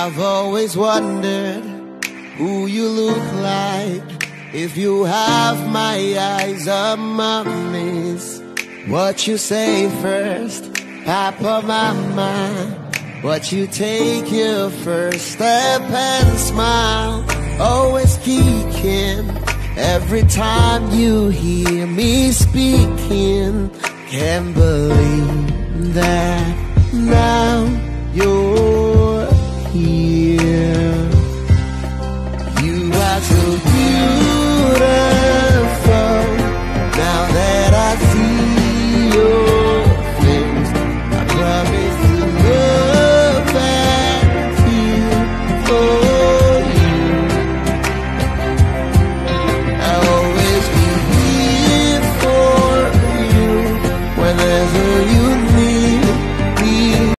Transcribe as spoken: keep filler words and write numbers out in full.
I've always wondered who you look like. If you have my eyes on mommy's, what you say first, Papa, Mama? What you take your first step and smile, always peeking every time you hear me speaking. Can't believe that now